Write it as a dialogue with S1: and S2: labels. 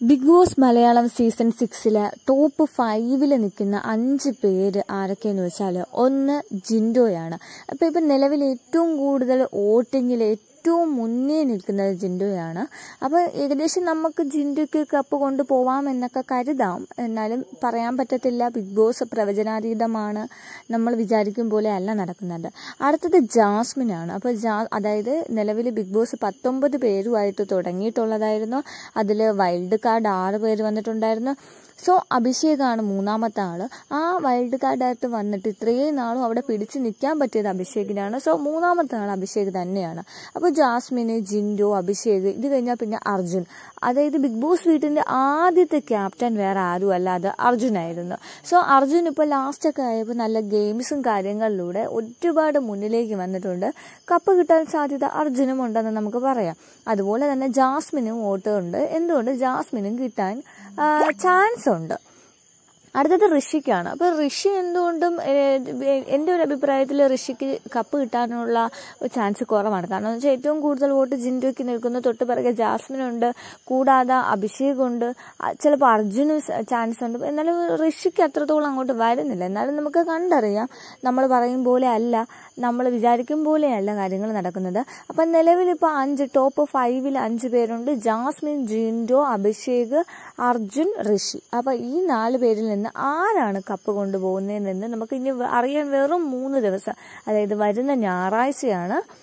S1: Big Boss Malayalam season 6 top 5 നിൽക്കുന്ന 5 പേര് ആരൊക്കെയെന്ന് വെച്ചാൽ, ഒന്ന് ജിൻഡോയാണ്. അപ്പോൾ ഇപ്പം നിലവിൽ ഏറ്റവും കൂടുതൽ വോട്ടിങ്ങിൽ ഏറ്റവും മുന്നേ നിൽക്കുന്നത് ജിൻഡോയാണ്. അപ്പോൾ ഏകദേശം നമുക്ക് ജിൻഡോയ്ക്ക് കപ്പ് കൊണ്ടുപോവാമെന്നൊക്കെ കരുതാം. എന്നാലും പറയാൻ പറ്റത്തില്ല. ബിഗ് ബോസ് പ്രവചനാതീതമാണ്. നമ്മൾ വിചാരിക്കും പോലെ അല്ല നടക്കുന്നത്. അടുത്തത് ജാസ്മിനാണ്. അപ്പോൾ അതായത് നിലവിൽ ബിഗ് ബോസ് 19 പേരുമായിട്ട് തുടങ്ങിയിട്ടുള്ളതായിരുന്നു. അതിൽ വൈൽഡ് കാർഡ് 6 പേര് വന്നിട്ടുണ്ടായിരുന്നു. സോ അഭിഷേകാണ് മൂന്നാമത്തെ ആൾ. ആ വൈൽഡ് കാർഡായിട്ട് വന്നിട്ട് ഇത്രയും നാളും അവിടെ പിടിച്ച് നിൽക്കാൻ പറ്റിയത് അഭിഷേകിനാണ്. സോ മൂന്നാമത്തെ ആൾ അഭിഷേക് തന്നെയാണ്. അപ്പോൾ ജാസ്മിന്, ജിൻഡോ, അഭിഷേക്, ഇത് കഴിഞ്ഞാൽ പിന്നെ അർജുൻ. അതായത് ബിഗ് ബോസ് വീട്ടിൻ്റെ ആദ്യത്തെ ക്യാപ്റ്റൻ വേറെ ആരും അല്ല, അത് അർജുനായിരുന്നു. സോ അർജുൻ ഇപ്പോൾ ലാസ്റ്റൊക്കെ ആയപ്പോൾ നല്ല ഗെയിംസും കാര്യങ്ങളിലൂടെ ഒരുപാട് മുന്നിലേക്ക് വന്നിട്ടുണ്ട്. കപ്പ് കിട്ടാൻ സാധ്യത അർജുനും ഉണ്ടെന്ന് നമുക്ക് പറയാം. അതുപോലെ തന്നെ ജാസ്മിനും വോട്ടുണ്ട്. എന്തുകൊണ്ട് ജാസ്മിനും കിട്ടാൻ ചാൻസ് ഉണ്ട്. അടുത്തത് ഋഷിക്കാണ്. അപ്പോൾ ഋഷി എന്തുകൊണ്ടും എൻ്റെ ഒരു അഭിപ്രായത്തിൽ ഋഷിക്ക് കപ്പ് കിട്ടാനുള്ള ചാൻസ് കുറവാണ്. കാരണം എന്ന് വെച്ചാൽ ഏറ്റവും കൂടുതൽ വോട്ട് ജിൻഡോയ്ക്ക് നിൽക്കുന്നു. തൊട്ട് പിറകെ ജാസ്മിനുണ്ട്, കൂടാതെ അഭിഷേകുണ്ട്, ചിലപ്പോൾ അർജുന് ചാൻസ് ഉണ്ട്. എന്നാലും ഋഷിക്ക് അത്രത്തോളം അങ്ങോട്ട് വരുന്നില്ല. എന്നാലും നമുക്ക് കണ്ടറിയാം, നമ്മൾ പറയും പോലെ അല്ല, നമ്മൾ വിചാരിക്കും പോലെയല്ല കാര്യങ്ങൾ നടക്കുന്നത്. അപ്പം നിലവിലിപ്പോൾ ടോപ്പ് 5 5 പേരുണ്ട്. ജാസ്മിൻ, ജിൻഡോ, അഭിഷേക്, അർജുൻ, ഋഷി. അപ്പോൾ ഈ 4 പേരിൽ നിന്ന് ആരാണ് കപ്പ് കൊണ്ടുപോകുന്നതെന്ന് നമുക്ക് ഇനി അറിയാൻ വെറും 3 ദിവസം, അതായത് വരുന്ന ഞായറാഴ്ചയാണ്